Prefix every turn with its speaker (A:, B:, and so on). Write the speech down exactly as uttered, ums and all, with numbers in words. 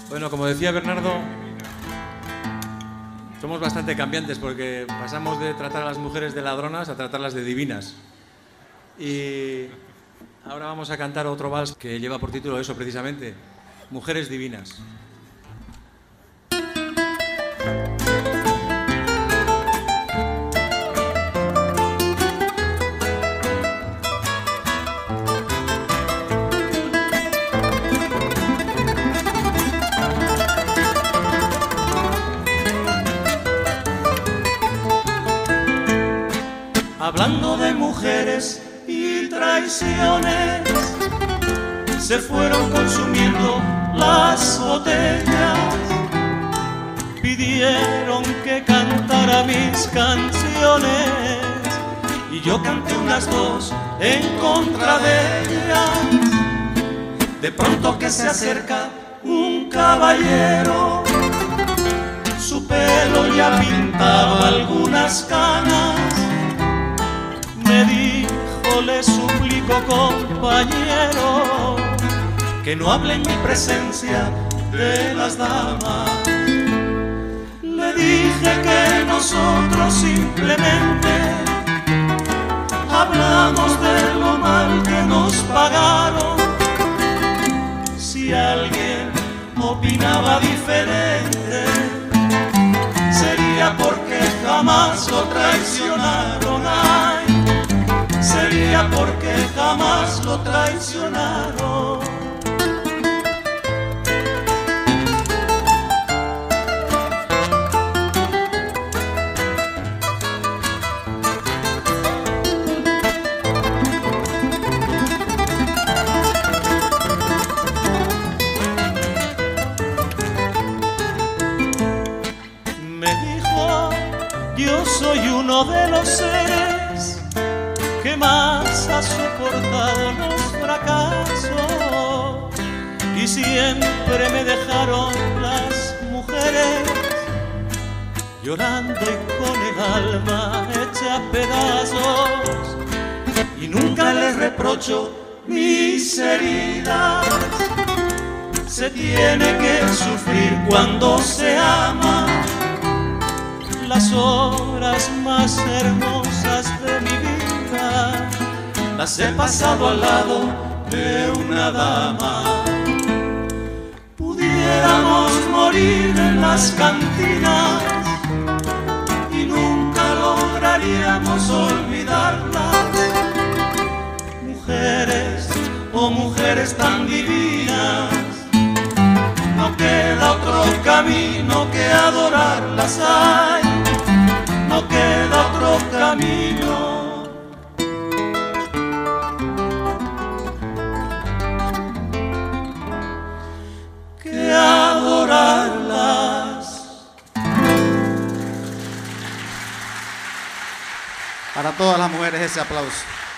A: Bueno, como decía Bernardo, somos bastante cambiantes porque pasamos de tratar a las mujeres de ladronas a tratarlas de divinas. Y ahora vamos a cantar otro vals que lleva por título eso precisamente, Mujeres Divinas.
B: Hablando de mujeres y traiciones, se fueron consumiendo las botellas. Pidieron que cantara mis canciones y yo canté unas dos en contra de ellas. De pronto que se acerca un caballero, su pelo ya pintaba algunas canas. Me dijo, le suplico compañero, que no hable en mi presencia de las damas. Le dije que nosotros simplemente hablamos de lo mal que nos pagaron. Si alguien opinaba diferente, sería porque jamás lo traicionaron. Ay, sería porque jamás lo traicionaron. Me dijo, yo soy uno de los seres que más ha soportado los fracasos, y siempre me dejaron las mujeres llorando y con el alma hecha a pedazos, y nunca les reprocho mis heridas. Se tiene que sufrir cuando se ama. Las horas más hermosas de mi vida las he pasado al lado de una dama. Pudiéramos morir en las cantinas y nunca lograríamos olvidarlas. Mujeres, oh mujeres tan divinas, no queda otro camino que adorarlas. Ay, no queda otro camino que adorarlas.
C: Para todas las mujeres ese aplauso.